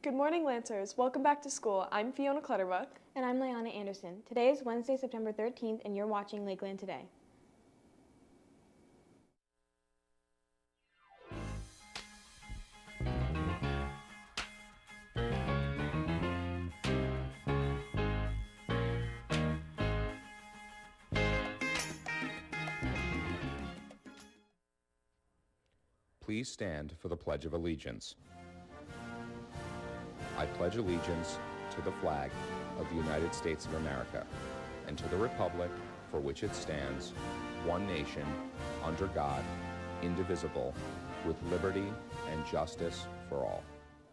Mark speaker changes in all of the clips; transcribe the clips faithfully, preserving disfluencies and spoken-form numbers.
Speaker 1: Good morning, Lancers. Welcome back to school. I'm Fiona Clutterbuck.
Speaker 2: And I'm Leanna Anderson. Today is Wednesday, September thirteenth, and you're watching Lakeland Today.
Speaker 3: Please stand for the Pledge of Allegiance. I pledge allegiance to the flag of the United States of America and to the republic for which it stands, one nation, under God, indivisible, with liberty and justice for all.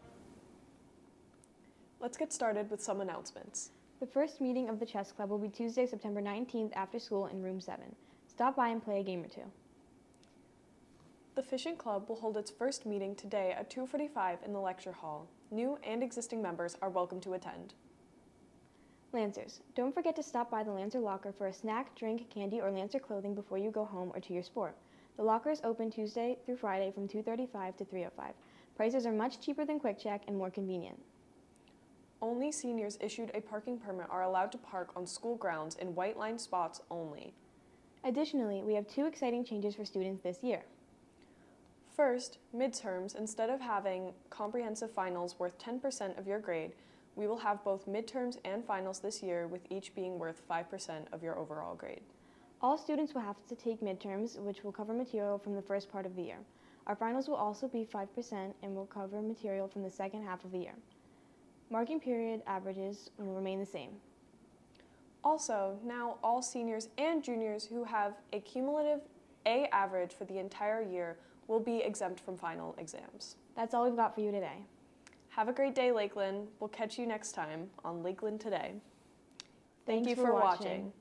Speaker 1: Let's get started with some announcements.
Speaker 2: The first meeting of the chess club will be Tuesday, September nineteenth after school in room seven. Stop by and play a game or two.
Speaker 1: The Fishing Club will hold its first meeting today at two forty-five in the lecture hall. New and existing members are welcome to attend.
Speaker 2: Lancers, don't forget to stop by the Lancer Locker for a snack, drink, candy, or Lancer clothing before you go home or to your sport. The locker is open Tuesday through Friday from two thirty-five to three oh five. Prices are much cheaper than Quick Check and more convenient.
Speaker 1: Only seniors issued a parking permit are allowed to park on school grounds in white line spots only.
Speaker 2: Additionally, we have two exciting changes for students this year.
Speaker 1: First, midterms, instead of having comprehensive finals worth ten percent of your grade, we will have both midterms and finals this year, with each being worth five percent of your overall grade.
Speaker 2: All students will have to take midterms, which will cover material from the first part of the year. Our finals will also be five percent and will cover material from the second half of the year. Marking period averages will remain the same.
Speaker 1: Also, now all seniors and juniors who have a cumulative A average for the entire year will be exempt from final exams.
Speaker 2: That's all we've got for you today.
Speaker 1: Have a great day, Lakeland. We'll catch you next time on Lakeland Today. Thank
Speaker 2: Thanks
Speaker 1: you
Speaker 2: for
Speaker 1: for
Speaker 2: watching.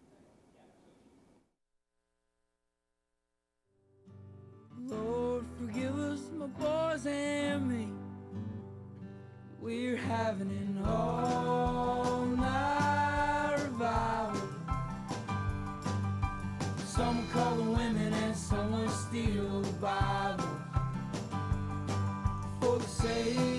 Speaker 1: watching.
Speaker 4: Lord, forgive us, my boys and me. We're having an all-night revival. Some will call the women and some will steal the Bible for the sake